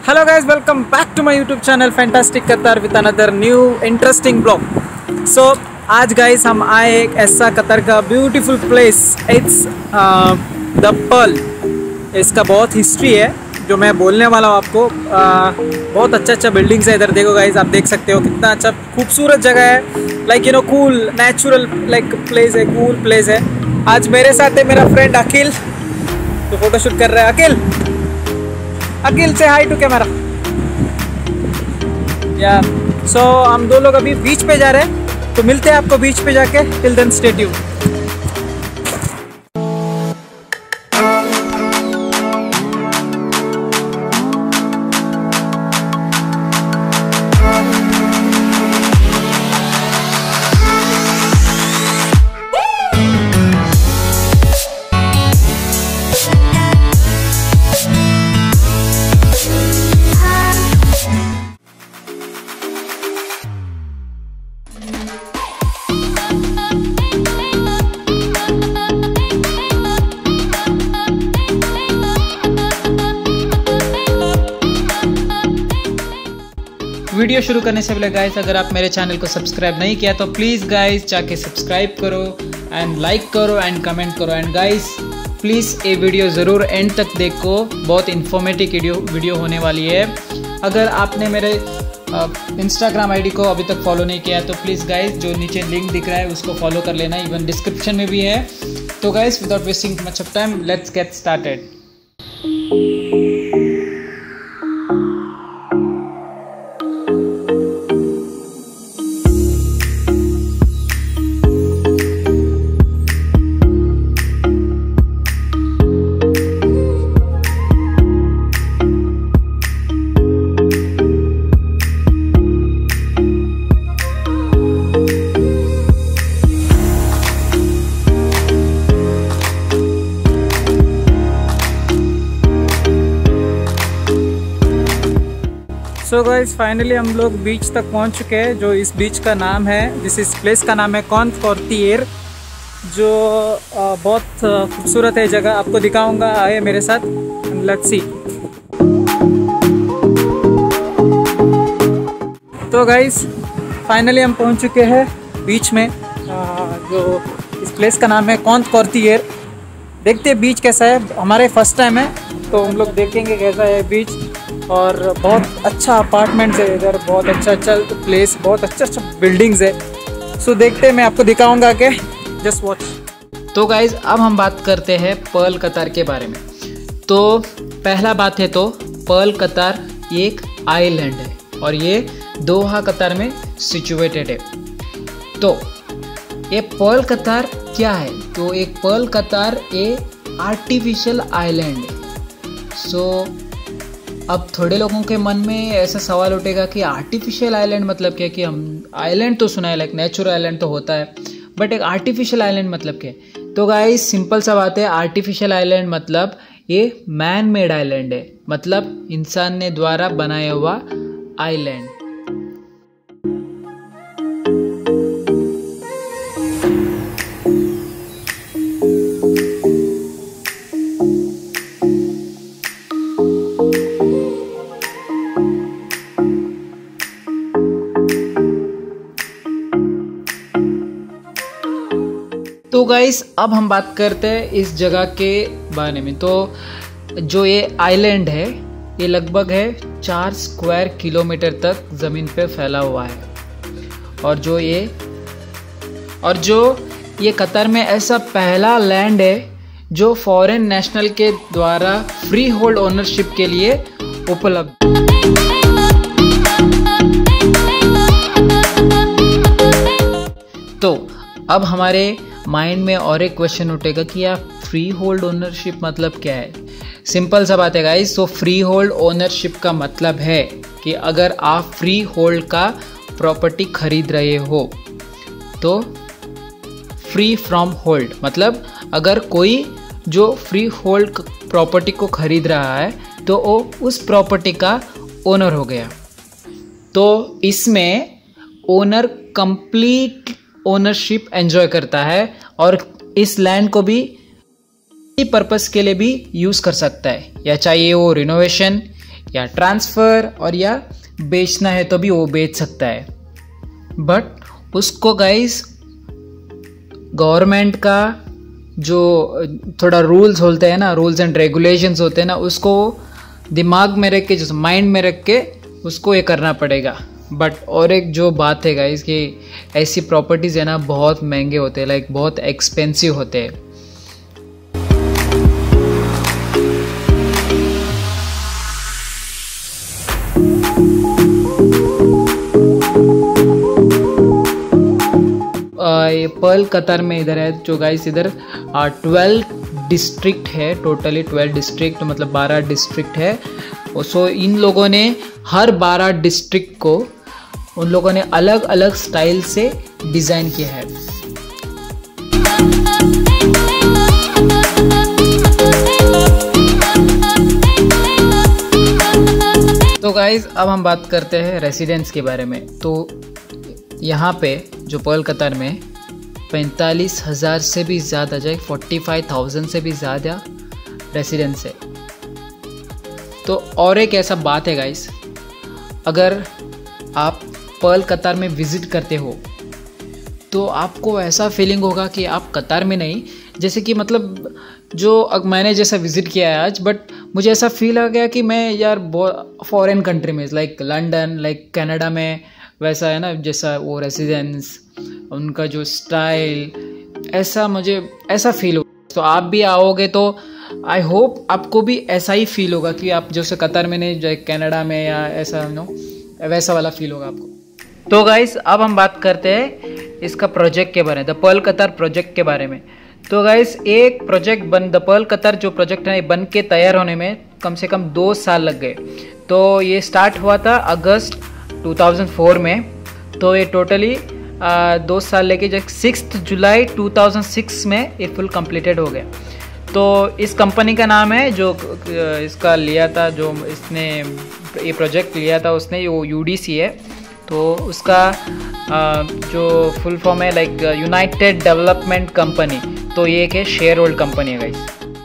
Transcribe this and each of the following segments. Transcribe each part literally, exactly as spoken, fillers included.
Hello guys, welcome back to my YouTube channel fantastic Qatar with another new interesting blog. So आज guys हम आए एक ऐसा Qatar का beautiful place, it's the pearl. इसका बहुत हिस्ट्री है जो मैं बोलने वाला हूँ आपको। uh, बहुत अच्छा अच्छा बिल्डिंग्स है इधर। देखो गाइस, आप देख सकते हो कितना अच्छा खूबसूरत जगह है। Like you know cool natural like place है, कूल प्लेस है। आज मेरे साथ है मेरा फ्रेंड अखिल, तो फोटो शूट कर रहा है। अखिल अखिल से हाई टू कैमरा। या सो हम दो लोग अभी बीच पे जा रहे हैं, तो मिलते हैं आपको बीच पे जाके। Till then stay tuned. Video शुरू करने से पहले गाइस, अगर आप मेरे चैनल को सब्सक्राइब नहीं किया तो प्लीज़ गाइस जाके सब्सक्राइब करो एंड लाइक करो एंड कमेंट करो। एंड गाइस प्लीज़ ये वीडियो ज़रूर एंड तक देखो, बहुत इन्फॉर्मेटिव वीडियो वीडियो होने वाली है। अगर आपने मेरे इंस्टाग्राम आईडी को अभी तक फॉलो नहीं किया तो प्लीज़ गाइस जो नीचे लिंक दिख रहा है उसको फॉलो कर लेना, इवन डिस्क्रिप्शन में भी है। तो guys without wasting much of time, let's get started. So guys finally हम लोग बीच तक पहुंच चुके हैं। जो इस बीच का नाम है, जिस इस प्लेस का नाम है कॉन्फोर्टिएर, जो बहुत खूबसूरत है जगह। आपको दिखाऊंगा, आए मेरे साथ, लेट्स सी। तो गाइस फाइनली हम पहुंच चुके हैं बीच में। जो इस प्लेस का नाम है कॉन्फोर्टिएर। देखते हैं बीच कैसा है। हमारे फर्स्ट टाइम है तो हम लोग देखेंगे कैसा है बीच। और बहुत अच्छा अपार्टमेंट्स है इधर, बहुत अच्छा अच्छा प्लेस, बहुत अच्छा अच्छा बिल्डिंग्स है। सो देखते हैं, मैं आपको दिखाऊंगा कि जस्ट वॉच। तो गाइज अब हम बात करते हैं पर्ल कतर के बारे में। तो पहला बात है तो पर्ल कतर एक आइलैंड है और ये दोहा कतर में सिचुएटेड है। तो ये पर्ल कतर क्या है? तो एक पर्ल कतर एक आर्टिफिशियल आइलैंड है। सो अब थोड़े लोगों के मन में ऐसा सवाल उठेगा कि आर्टिफिशियल आइलैंड मतलब क्या? कि हम आइलैंड तो सुना है, लाइक नेचुरल आइलैंड तो होता है, बट एक आर्टिफिशियल आइलैंड मतलब क्या? तो गाइस सिंपल सा बात है, आर्टिफिशियल आइलैंड मतलब ये मैन मेड आइलैंड है, मतलब इंसान ने द्वारा बनाया हुआ आइलैंड। तो गाइस अब हम बात करते हैं इस जगह के बारे में। तो जो ये आइलैंड है ये लगभग है चार स्क्वायर किलोमीटर तक ज़मीन पे फैला हुआ है। और जो ये और जो ये कतर में ऐसा पहला लैंड है जो फॉरेन नेशनल के द्वारा फ्री होल्ड ओनरशिप के लिए उपलब्ध। तो अब हमारे माइंड में और एक क्वेश्चन उठेगा कि यार फ्री होल्ड ओनरशिप मतलब क्या है? सिंपल सा बात है गाइस। तो फ्री होल्ड ओनरशिप का मतलब है कि अगर आप फ्री होल्ड का प्रॉपर्टी खरीद रहे हो तो फ्री फ्रॉम होल्ड मतलब अगर कोई जो फ्री होल्ड प्रॉपर्टी को खरीद रहा है तो वो उस प्रॉपर्टी का ओनर हो गया। तो इसमें ओनर कंप्लीट ओनरशिप एंजॉय करता है और इस लैंड को भी पर्पस के लिए भी यूज़ कर सकता है, या चाहिए वो रिनोवेशन या ट्रांसफ़र और या बेचना है तो भी वो बेच सकता है। बट उसको गाइस गवर्नमेंट का जो थोड़ा रूल्स होते हैं ना, रूल्स एंड रेगुलेशंस होते हैं ना, उसको दिमाग में रख के, जो माइंड में रख के उसको ये करना पड़ेगा। बट और एक जो बात है गाइस कि ऐसी प्रॉपर्टीज़ है ना बहुत महंगे होते हैं, लाइक बहुत एक्सपेंसिव होते हैं। ये पर्ल कतर में इधर है जो गाइस, इधर ट्वेल्व डिस्ट्रिक्ट है, टोटली ट्वेल्व डिस्ट्रिक्ट, मतलब बारह डिस्ट्रिक्ट है। सो इन लोगों ने हर बारह डिस्ट्रिक्ट को उन लोगों ने अलग अलग स्टाइल से डिज़ाइन किया है। तो गाइस अब हम बात करते हैं रेसिडेंस के बारे में। तो यहाँ पे जो पर्ल कतर में पैंतालीस हज़ार से भी ज़्यादा, जाए फोर्टी फाइव थाउजेंड से भी ज़्यादा रेसिडेंस है। तो और एक ऐसा बात है गाइस, अगर आप पर्ल कतर में विज़िट करते हो तो आपको ऐसा फीलिंग होगा कि आप कतर में नहीं, जैसे कि मतलब जो अब मैंने जैसा विज़िट किया है आज, बट मुझे ऐसा फील आ गया कि मैं यार फॉरेन कंट्री में, लाइक लंदन, लाइक कनाडा में वैसा है ना, जैसा वो रेसिडेंस, उनका जो स्टाइल, ऐसा मुझे ऐसा फील हो। तो आप भी आओगे तो आई होप आपको भी ऐसा ही फील होगा कि आप जैसे कतर में नहीं, जो कनाडा में या ऐसा नो वैसा वाला फील होगा आपको। तो गाइस अब हम बात करते हैं इसका प्रोजेक्ट के बारे में, द पर्ल कतर प्रोजेक्ट के बारे में। तो गाइस एक प्रोजेक्ट बन, द पर्ल कतर जो प्रोजेक्ट है बन के तैयार होने में कम से कम दो साल लग गए। तो ये स्टार्ट हुआ था अगस्त दो हज़ार चार में। तो ये टोटली दो साल लेके जो सिक्स जुलाई दो हज़ार छह में ये फुल कंप्लीटेड हो गया। तो इस कंपनी का नाम है जो इसका लिया था, जो इसने ये प्रोजेक्ट लिया था उसने, वो यू डी सी है। तो उसका जो फुल फॉर्म है लाइक यूनाइटेड डेवलपमेंट कंपनी। तो ये एक है शेयर होल्ड कंपनी है guys.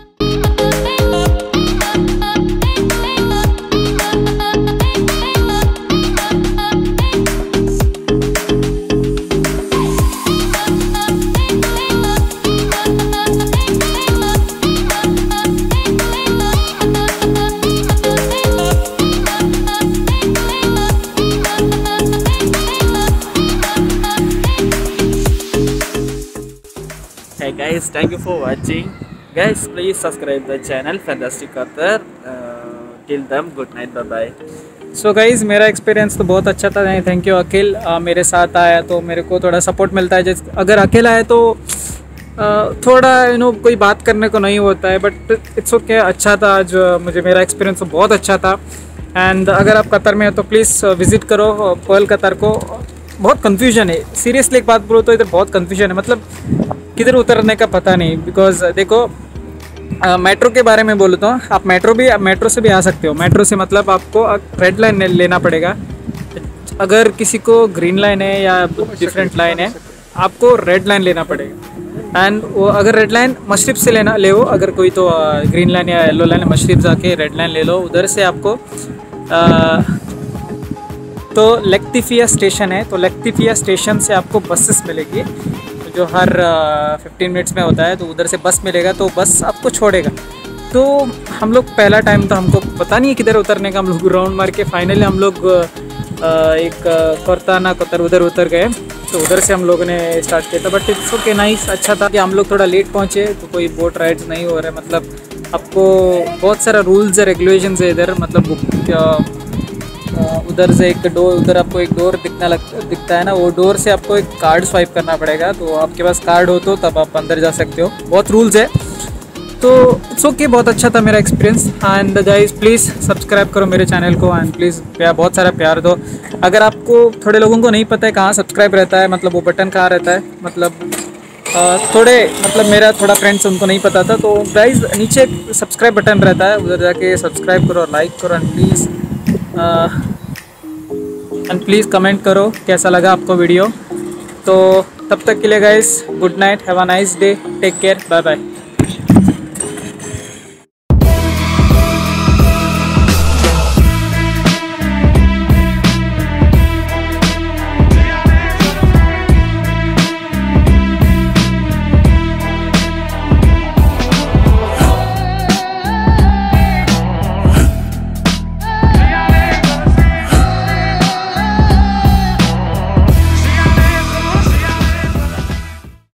Hey guys, thank you for watching. Guys, please subscribe the channel Fantastic Qatar. Uh, till then, good night, bye bye. So guys, मेरा experience तो बहुत अच्छा था। नहीं, थैंक यू अखिल, uh, मेरे साथ आया तो मेरे को थोड़ा सपोर्ट मिलता है। जैसे अगर अकेला है तो uh, थोड़ा यू नो कोई बात करने को नहीं होता है, बट इट्स ओके। अच्छा था आज, मुझे मेरा एक्सपीरियंस तो बहुत अच्छा था। एंड अगर आप कतर में हो तो प्लीज़ विज़िट करो पर्ल कतर को। बहुत कन्फ्यूजन है, सीरियसली एक बात बोलो तो इधर बहुत कन्फ्यूजन है, मतलब किधर उतरने का पता नहीं। बिकॉज देखो मेट्रो के बारे में बोलता हूँ, आप मेट्रो भी आप मेट्रो से भी आ सकते हो। मेट्रो से मतलब आपको रेड लाइन लेना पड़ेगा। अगर किसी को ग्रीन लाइन है या डिफरेंट लाइन है, आपको रेड लाइन लेना पड़ेगा। एंड वो अगर रेड लाइन मशरफ से लेना ले, वो अगर कोई तो ग्रीन लाइन या येलो लाइन मशरफ जाके रेड लाइन ले लो। उधर से आपको आ, तो लक्तिफिया स्टेशन है, तो लक्तिफिया स्टेशन से आपको बसेस मिलेगी जो हर फिफ्टीन मिनट्स में होता है। तो उधर से बस मिलेगा, तो बस आपको छोड़ेगा। तो हम लोग पहला टाइम तो हमको पता नहीं है किधर उतरने का, हम लोग राउंड मार के फाइनली हम लोग एक कोरताना कतर उधर उतर गए। तो उधर से हम लोगों ने स्टार्ट किया था। बट इट्स ओके, नाइस, अच्छा था कि हम लोग थोड़ा लेट पहुँचे। तो कोई बोट राइड्स नहीं हो रहा है, मतलब आपको बहुत सारा रूल्स है, रेगुलेशंस है इधर। मतलब उधर से एक डोर, उधर आपको एक डोर दिखना लगता दिखता है ना, वो डोर से आपको एक कार्ड स्वाइप करना पड़ेगा। तो आपके पास कार्ड हो तो तब आप अंदर जा सकते हो। बहुत रूल्स है, तो इट्स ओके, बहुत अच्छा था मेरा experience. And guys please subscribe करो मेरे चैनल को एंड प्लीज़ प्यार, बहुत सारा प्यार दो। अगर आपको, थोड़े लोगों को नहीं पता है कहाँ सब्सक्राइब रहता है, मतलब वो बटन कहाँ रहता है, मतलब थोड़े मतलब मेरा थोड़ा फ्रेंड्स उनको नहीं पता था। तो गाइस नीचे सब्सक्राइब बटन रहता है, उधर जाके सब्सक्राइब करो, लाइक करो and please and please comment करो कैसा लगा आपको वीडियो। तो तब तक के लिए guys good night, have a nice day, take care, bye bye.